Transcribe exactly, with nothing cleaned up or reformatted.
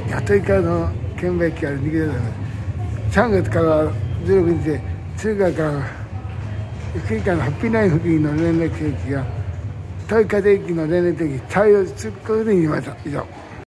いやトイカの券売機から逃げてたさんがつからじゅうろくにちで中華から福井県のハッピーナイン付近の連絡駅がトイカで駅の連絡駅対応することに言いました以上。